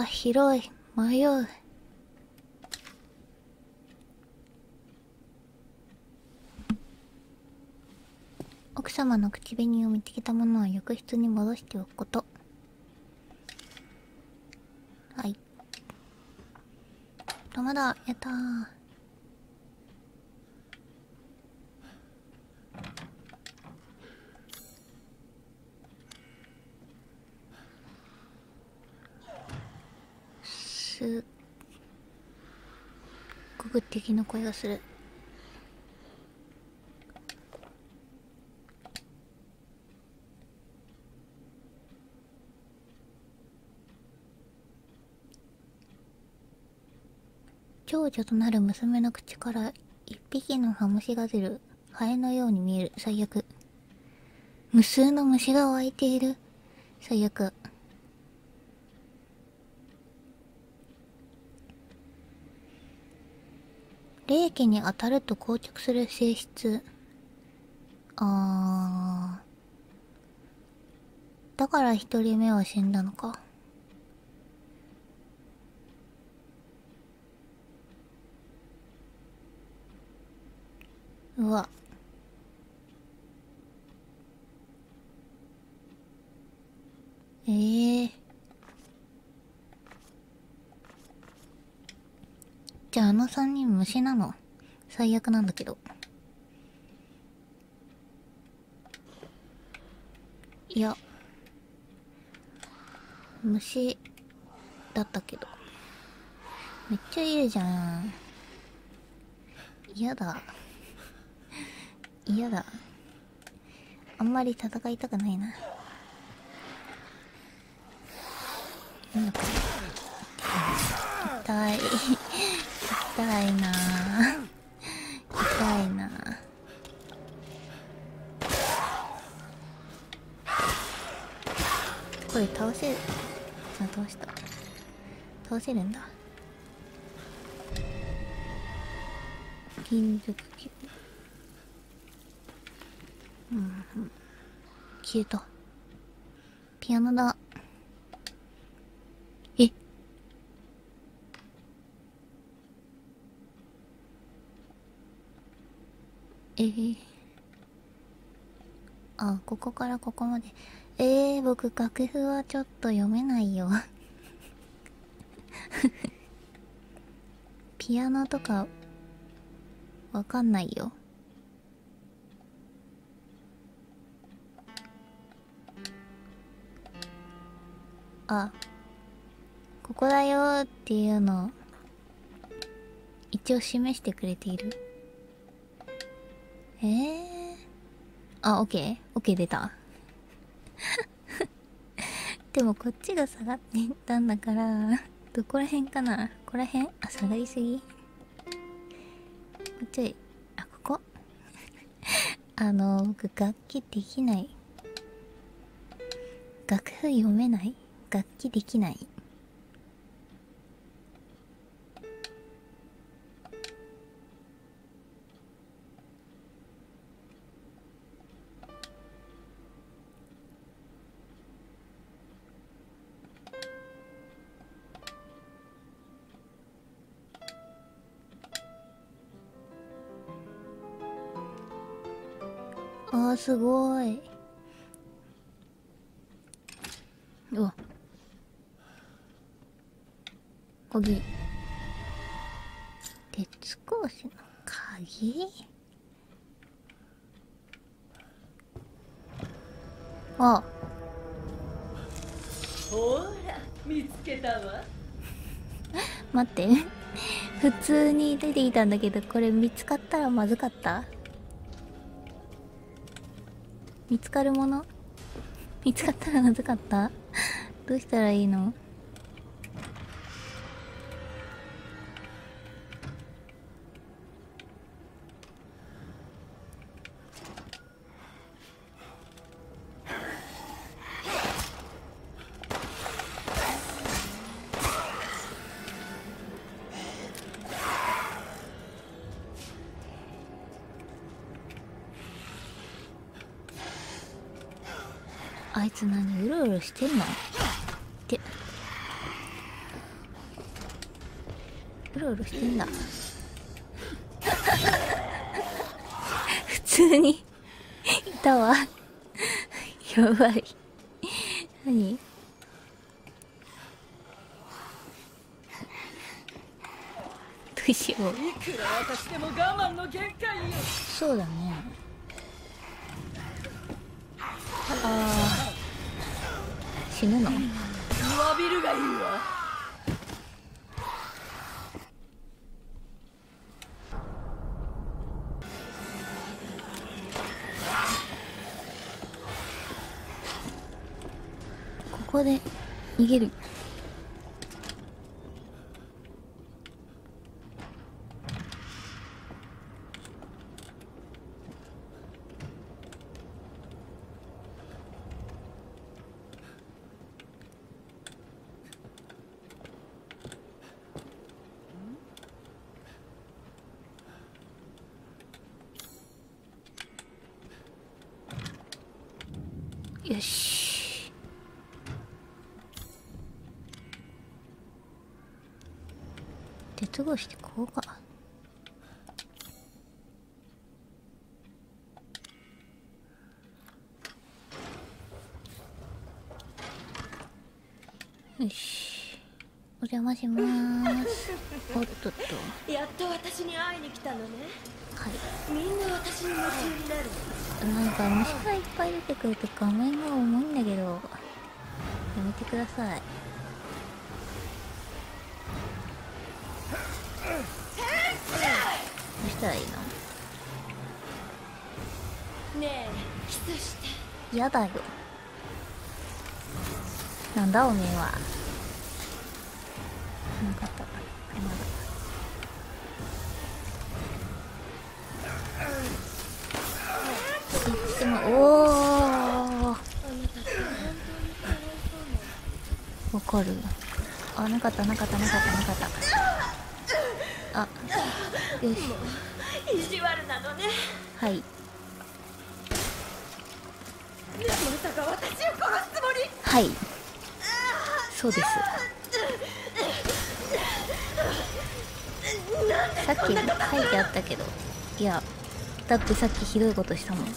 広い。迷う。奥様の口紅を見つけたものは浴室に戻しておくこと。はい。玉だ。やったー。すっごく敵の声がする。長女となる娘の口から一匹のハムシガゼル、ハエのように見える。最悪。無数の虫が湧いている。最悪。霊気に当たると硬直する性質。だから一人目は死んだのか。うわ。じゃああの3人虫なの？最悪なんだけど。いや、虫だったけど。めっちゃいるじゃん。嫌だ。嫌だ。あんまり戦いたくないな。痛い。痛いなぁ。痛いなぁ。これ倒せる。あ、倒した。倒せるんだ。金属球。消えた。ピアノだ。あ、ここからここまで。僕楽譜はちょっと読めないよ。ピアノとかわかんないよ。あ、ここだよーっていうのを一応示してくれている。あ、オッケーオッケー出た。でもこっちが下がっていったんだから、どこら辺かな？ここら辺？あ、下がりすぎ？もうちょい。あ、ここ？僕楽器できない。楽譜読めない？楽器できない。あー、すごい。うわ。鍵。鉄格子の鍵？あ。 ほら、見つけたわ。 待って。普通に出てきたんだけど、これ見つかったらまずかった？見つかるもの？見つかったらまずかった？どうしたらいいの？あいつ何うろうろしてんのって。 ロロしてんだ。普通にいたわ。やばい。何？どうしよう。 いくら私でも我慢の限界よ。 そうだね。死ぬの？ 詫びるがいいわ。 ここで逃げる。よし。鉄格子してこうか。よし。お邪魔しまーす。おっとっと。 やっと私に会いに来たのね。 はい。 みんな私に夢中になる。 なんか虫がいっぱい出てくると画面が重いんだけど、やめてください。どうしたらいいの？ ねえ、キスして。 やだよ。なんだおめえは。なかった。まだ。いつも、おー。わかる。あ、なかった。あ、よし。 意地悪なのね。 はい。 まさか私を殺すつもり？ はい。そうです。さっき書いてあったけど、いや、だってさっきひどいことしたもん。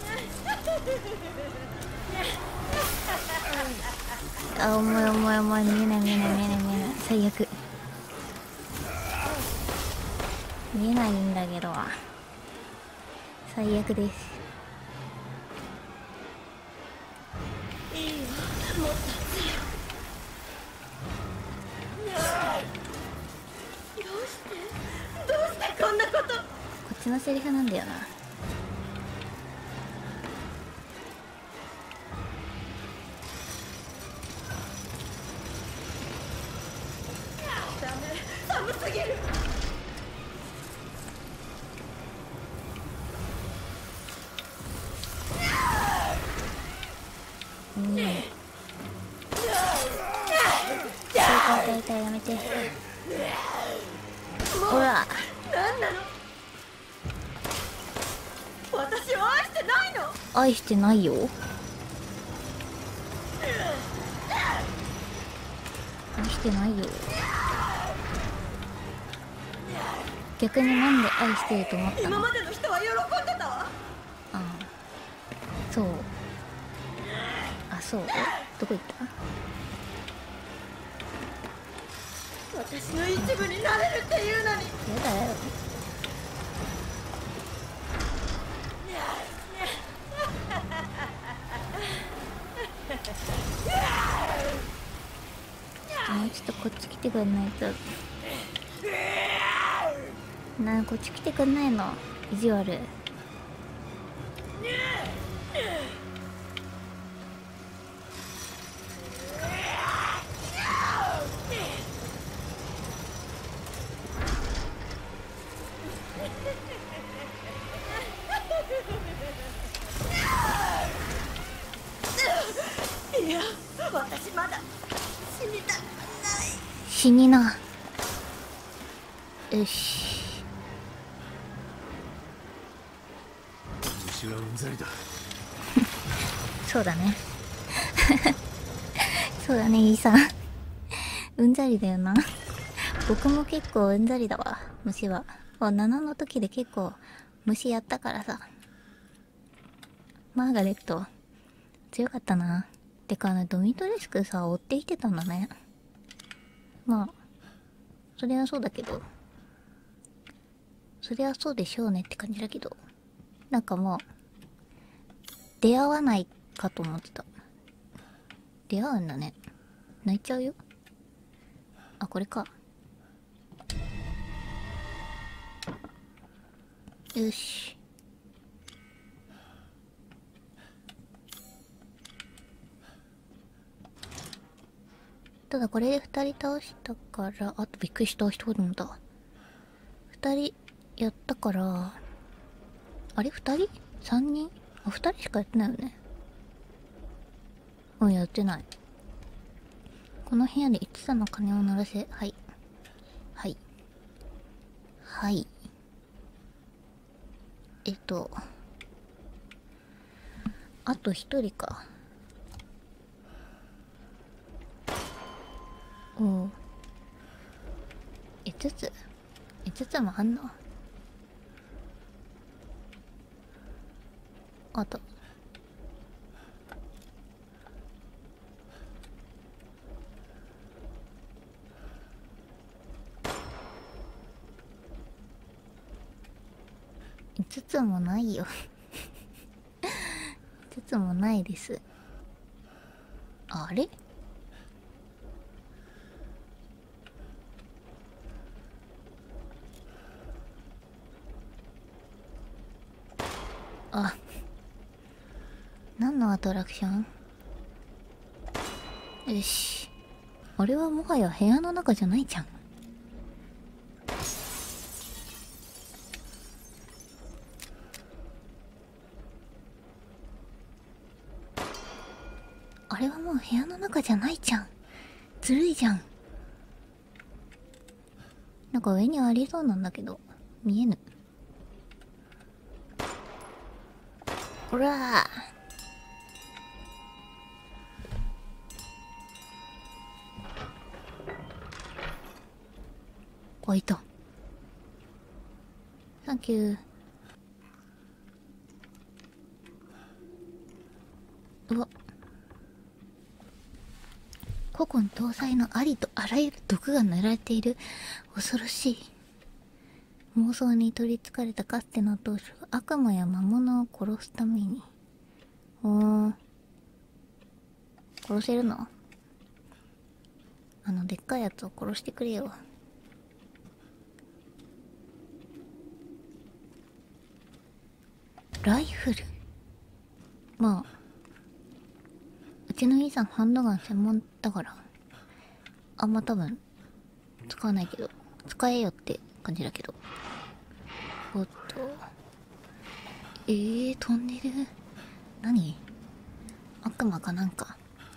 あ、重い、見えない、最悪。見えないんだけど、最悪です。 いいよ、もっと強く。どうしてこんなこと？ こっちのセリフなんだよな。 ダメ、寒すぎる。 痛いやめて。ほら。 何なの？私を愛してないの？ 愛してないよ。愛してないよ。逆になんで愛してると思ったの？ 今までの人は喜んでたわ。 ああ、そう。あ、そう。どこ行った？ 私の一部になれるっていうのに。 やだよ。もうちょっとこっち来てくんないと。なあ、こっち来てくんないの？意地悪。 いや、私まだ死にたくない。 死にな。よし。 虫はうんざりだ。 そうだね。そうだね、イーさん。うんざりだよな。 僕も結構うんざりだわ、虫は。7の時で結構虫やったからさ。マーガレット強かったな。てかドミトレスクさ追ってきてたんだね。まあそれはそうだけど、それはそうでしょうねって感じだけど、なんかもう出会わないかと思ってた。出会うんだね。泣いちゃうよ。あ、これか。よし。ただこれで2人倒したから、あとびっくりした、一言だ。2人やったから、あれ 2人 ?3 人あ、2人しかやってないよね。うん、やってない。この部屋で5つの鐘を鳴らせ。はい。はい。はい。あと1人か。おう。5つもあんの？あと。5つもないよ。5つもないです。あれ？あ、何のアトラクション？よし。あれはもはや部屋の中じゃないじゃん。あれはもう部屋の中じゃないじゃん。ずるいじゃん。なんか上にありそうなんだけど見えぬ。ほらー、あ、いた。サンキュー。うわ、古今搭載のありとあらゆる毒が塗られている。恐ろしい。妄想に取りつかれたかつての当主が悪魔や魔物を殺すために。殺せるの？でっかいやつを殺してくれよ。ライフル。まあうちの兄さんハンドガン専門だからあんま多分使わないけど、使えよって感じだけど。おっと、飛んでる。何？悪魔かなんか。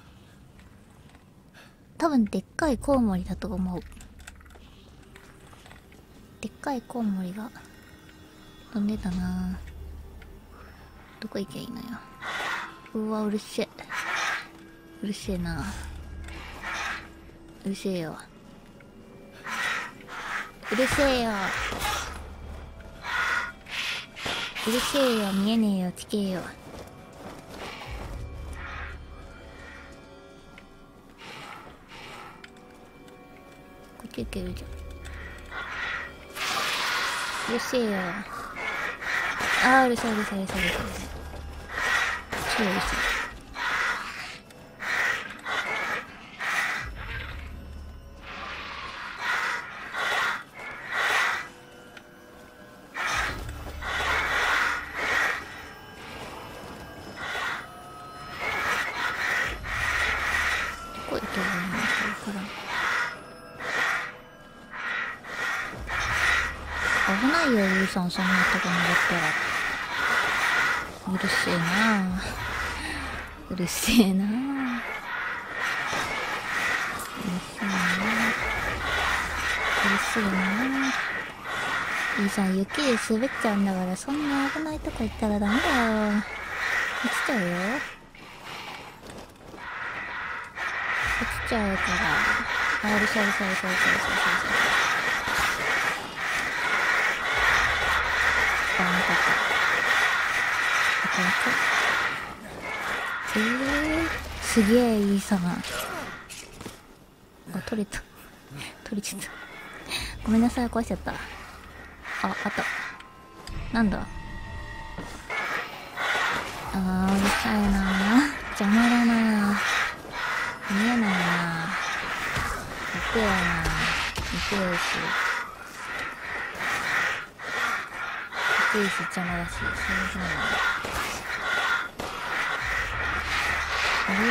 多分でっかいコウモリだと思う。でっかいコウモリが飛んでたな。どこ行けばいいのよ。うわ、うるせえ。うるせえな。うるせえよ。うるせえよ。うるせえよ。見えねえよ。ちけえよ。こっち行けるじゃん。うるせえよ。あー、うるさい、うるさい、うるさい、うるさい。超うるさい。どこ行けばいいのか分からん。危ないよ、ゆうさん、そんなとこに登ったら。うるせえな。うるせえな。うるせえな。うるせえな。ゆうさん、雪で滑っちゃうんだから、そんな危ないとこ行ったらダメだよ。落ちちゃうよ。落ちちゃうから。あ、うるさい、うるさい、うるさい、うるさい、うるさい。 すげえいいさな。あ、取れた。取れちゃった。ごめんなさい、壊しちゃった。あ、あった。なんだ。うるさいな。邪魔だな。見えないな。行くよな。行くよし。行くよし、邪魔だし。そういうふうな。あれ？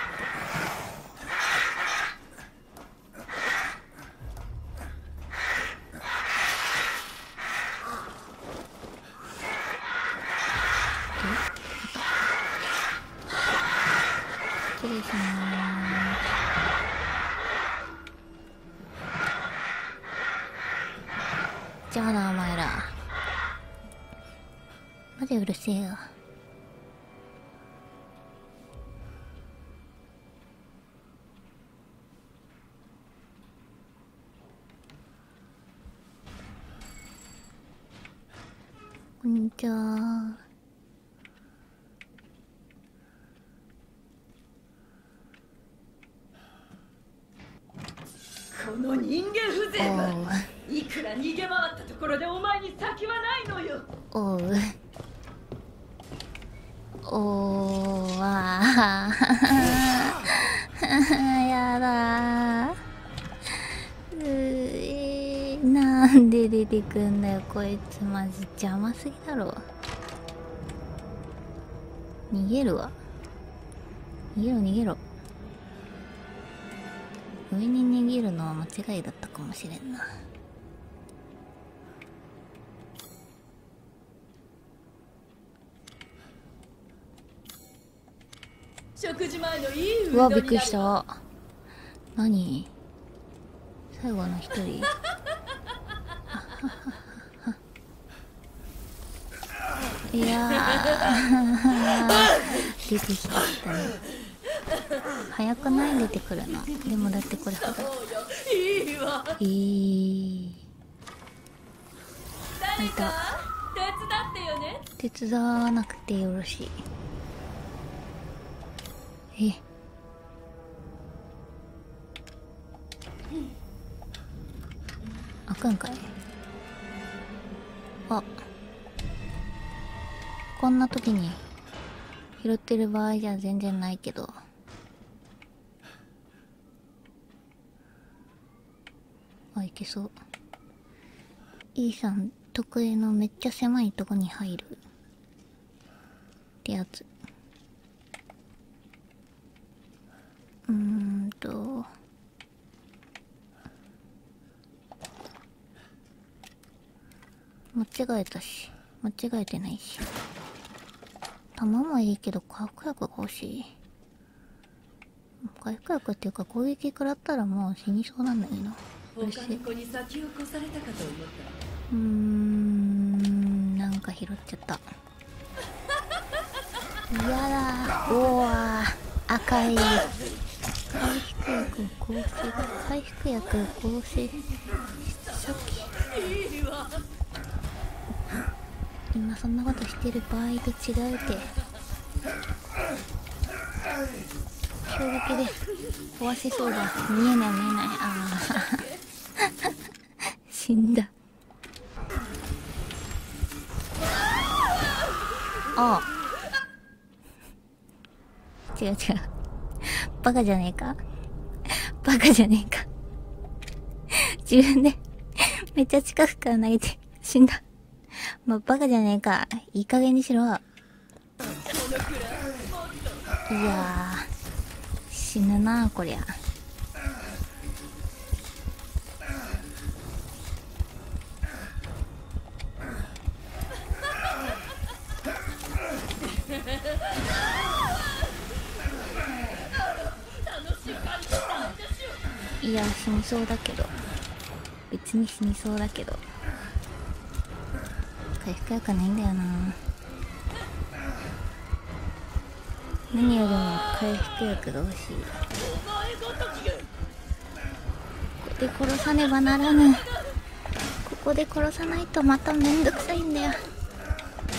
失礼しまーす。じゃあな、お前ら。マジうるせえよ。こんにちは。 この人間風情はいくら逃げ回ったところでお前に先はないのよ。 おう。おーわー。やだー。なんで出てくんだよ、こいつ。マジ邪魔すぎだろ。逃げるわ。逃げろ逃げろ。上に逃げるのは間違いだったかもしれんな。 食事前のいい運うわ、 動になる。 びっくりした。何？最後の一人。いやー出てきたね。早くない出てくるの。でもだってこれほどいいわ。 いた。 手伝ってよね。 手伝わなくてよろしい。え、開くんかい。あ、こんな時に拾ってる場合じゃ全然ないけど。あ、いけそう。イーさん得意のめっちゃ狭いとこに入るってやつ。間違えたし、間違えてないし。弾もいいけど回復薬が欲しい。回復薬っていうか攻撃食らったらもう死にそうなんだけど。 他の子に先を越されたかと思った。 なんか拾っちゃった。やだー。おわー、赤い。回復薬合成、回復薬合成。さっき今そんなことしてる場合と違うて。衝撃で壊せそうだ。見えない見えない。ああ死んだ。ああ違う違う。バカじゃねえか。バカじゃねえか。自分でめっちゃ近くから投げて死んだ。まあ、バカじゃねえか。いい加減にしろ。いやー死ぬなこりゃ。いや死にそうだけど、別に死にそうだけど回復薬ないんだよな。何よりも回復薬が欲しい。ここで殺さねばならぬ。ここで殺さないとまためんどくさいんだよ。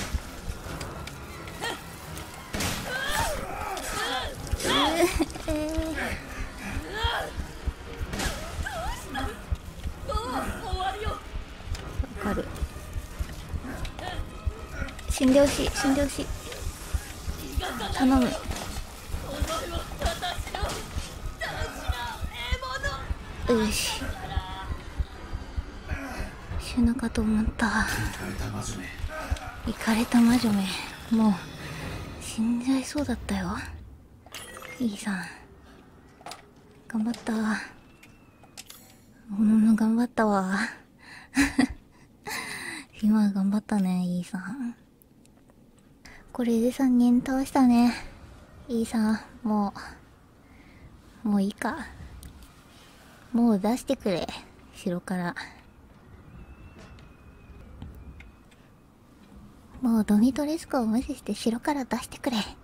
かる。死んでほしい、死んでほしい。頼む。よし。死ぬかと思った。イカれた魔女め。もう死んじゃいそうだったよ。いいさん頑張った。頑張ったわ。今頑張ったね、いいさん。これで3人倒したね。いいさん、もういいか。もう出してくれ、城から。もうドミトレスコを無視して城から出してくれ。